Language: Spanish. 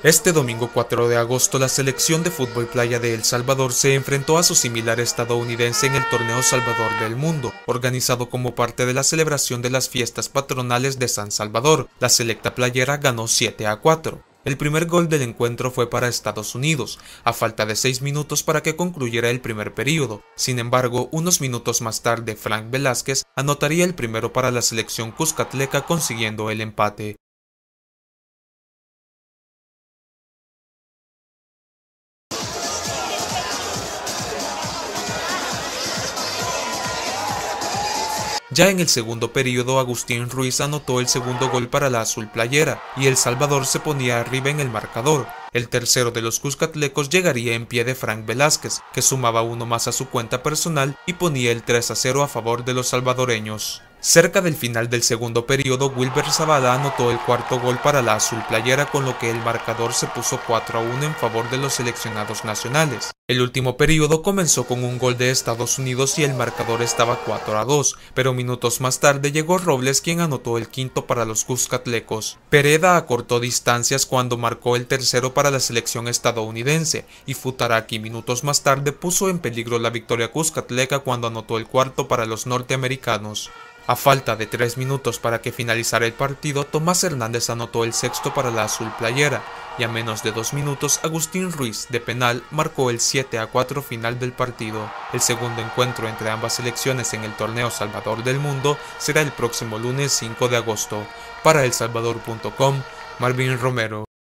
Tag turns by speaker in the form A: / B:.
A: Este domingo 4 de agosto, la selección de fútbol playa de El Salvador se enfrentó a su similar estadounidense en el Torneo Salvador del Mundo, organizado como parte de la celebración de las fiestas patronales de San Salvador. La selecta playera ganó 7-4. El primer gol del encuentro fue para Estados Unidos, a falta de 6 minutos para que concluyera el primer período. Sin embargo, unos minutos más tarde, Frank Velázquez anotaría el primero para la selección cuscatleca, consiguiendo el empate. Ya en el segundo período, Agustín Ruiz anotó el segundo gol para la azul playera, y El Salvador se ponía arriba en el marcador. El tercero de los cuscatlecos llegaría en pie de Frank Velázquez, que sumaba uno más a su cuenta personal y ponía el 3-0 a favor de los salvadoreños. Cerca del final del segundo período, Wilber Zavala anotó el cuarto gol para la azul playera, con lo que el marcador se puso 4-1 en favor de los seleccionados nacionales. El último período comenzó con un gol de Estados Unidos y el marcador estaba 4-2, pero minutos más tarde llegó Robles, quien anotó el quinto para los cuscatlecos. Pereda acortó distancias cuando marcó el tercero para la selección estadounidense, y Futaraki minutos más tarde puso en peligro la victoria cuscatleca cuando anotó el cuarto para los norteamericanos. A falta de 3 minutos para que finalizara el partido, Tomás Hernández anotó el sexto para la azul playera, y a menos de 2 minutos, Agustín Ruiz, de penal, marcó el 7-4 final del partido. El segundo encuentro entre ambas selecciones en el Torneo Salvador del Mundo será el próximo lunes 5 de agosto. Para elsalvador.com, Marvin Romero.